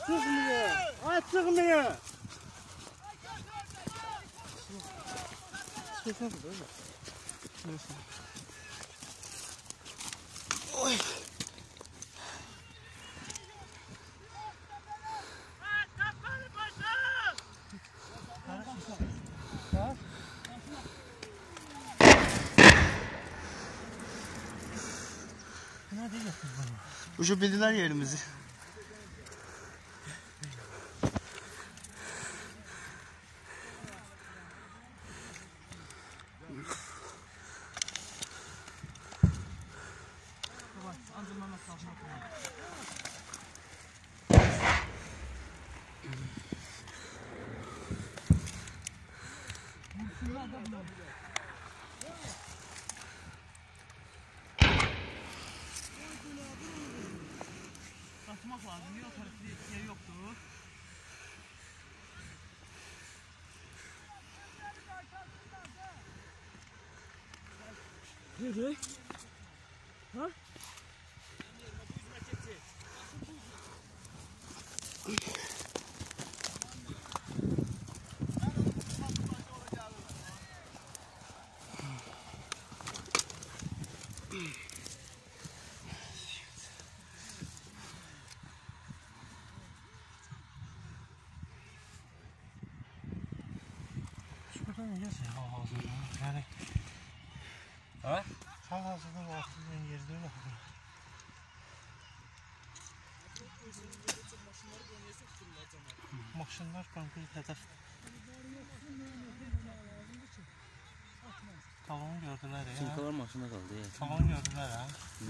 Çıkmıyor. Çıkmıyor. Oy. Ucu bildiler yerimizi. Atmak lazım, yok tarafı yer yoktur. Nereye? Ha? Şuradan neyse ağzına yani. Ha? Ağzına ağzına yerde öyle. Maşınlar konkret hedef. Talonu gördüler ya. Çinkalar maşında kaldı ya. Talonu gördüler ha.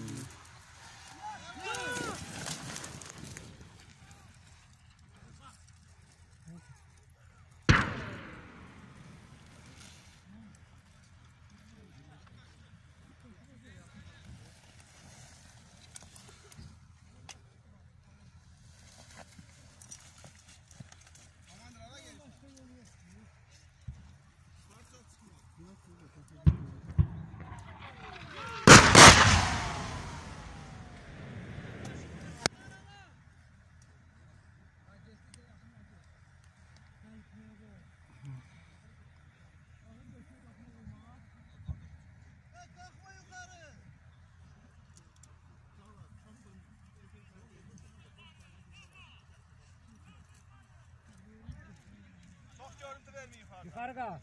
Yukarı kal.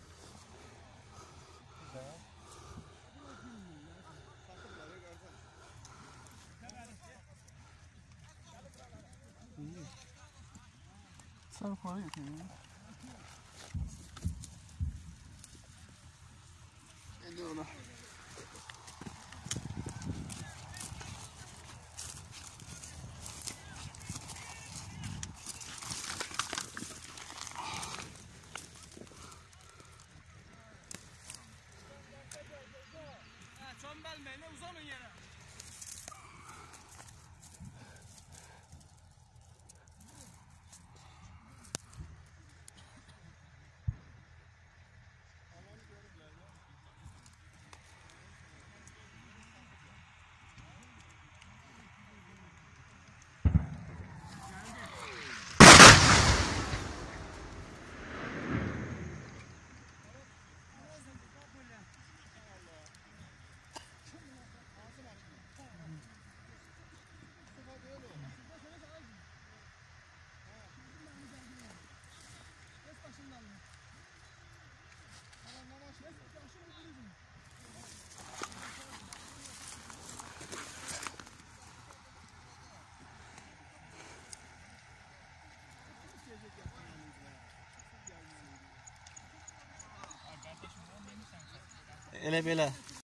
Sen yukarı yapıyorsun ya. Geliyorlar. Çömbelmeyle uzanın yere. Ele belə.